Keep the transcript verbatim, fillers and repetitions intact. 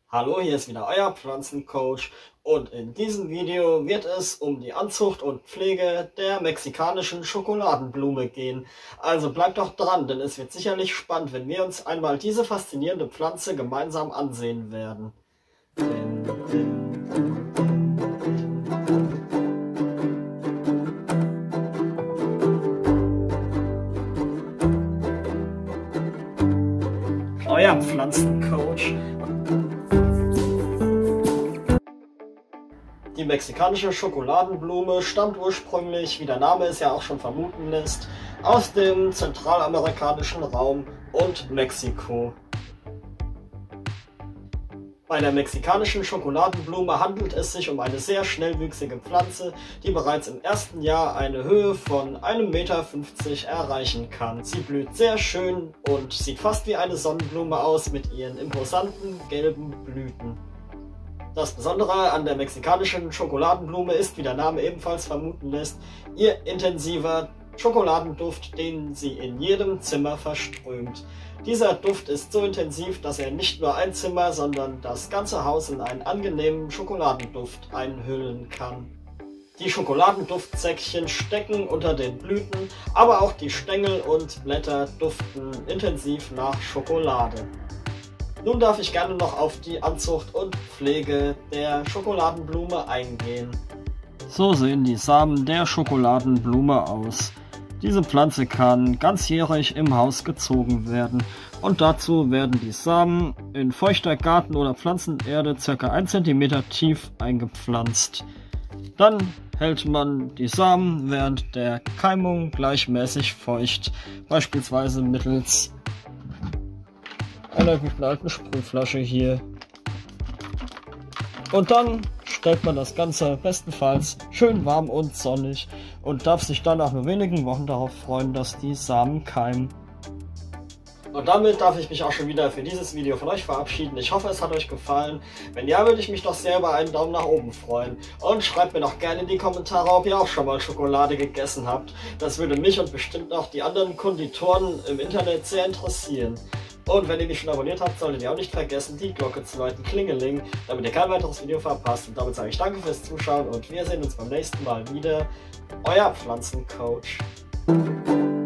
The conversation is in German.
Hallo, hier ist wieder euer Pflanzencoach und in diesem Video wird es um die Anzucht und Pflege der mexikanischen Schokoladenblume gehen. Also bleibt doch dran, denn es wird sicherlich spannend, wenn wir uns einmal diese faszinierende Pflanze gemeinsam ansehen werden. Din, din, din, din. Euer Pflanzencoach. Die mexikanische Schokoladenblume stammt ursprünglich, wie der Name es ja auch schon vermuten lässt, aus dem zentralamerikanischen Raum und Mexiko. Bei der mexikanischen Schokoladenblume handelt es sich um eine sehr schnellwüchsige Pflanze, die bereits im ersten Jahr eine Höhe von einem Meter fünfzig erreichen kann. Sie blüht sehr schön und sieht fast wie eine Sonnenblume aus mit ihren imposanten gelben Blüten. Das Besondere an der mexikanischen Schokoladenblume ist, wie der Name ebenfalls vermuten lässt, ihr intensiver Schokoladenduft, den sie in jedem Zimmer verströmt. Dieser Duft ist so intensiv, dass er nicht nur ein Zimmer, sondern das ganze Haus in einen angenehmen Schokoladenduft einhüllen kann. Die Schokoladenduftsäckchen stecken unter den Blüten, aber auch die Stängel und Blätter duften intensiv nach Schokolade. Nun darf ich gerne noch auf die Anzucht und Pflege der Schokoladenblume eingehen. So sehen die Samen der Schokoladenblume aus. Diese Pflanze kann ganzjährig im Haus gezogen werden und dazu werden die Samen in feuchter Garten- oder Pflanzenerde ca. ein Zentimeter tief eingepflanzt. Dann hält man die Samen während der Keimung gleichmäßig feucht, beispielsweise mittels einer guten alten Sprühflasche hier. Und dann stellt man das Ganze bestenfalls schön warm und sonnig und darf sich dann nach nur wenigen Wochen darauf freuen, dass die Samen keimen. Und damit darf ich mich auch schon wieder für dieses Video von euch verabschieden. Ich hoffe, es hat euch gefallen. Wenn ja, würde ich mich doch sehr über einen Daumen nach oben freuen. Und schreibt mir doch gerne in die Kommentare, ob ihr auch schon mal Schokolade gegessen habt. Das würde mich und bestimmt auch die anderen Konditoren im Internet sehr interessieren. Und wenn ihr mich schon abonniert habt, solltet ihr auch nicht vergessen, die Glocke zu läuten, Klingeling, damit ihr kein weiteres Video verpasst. Und damit sage ich danke fürs Zuschauen und wir sehen uns beim nächsten Mal wieder. Euer Pflanzencoach.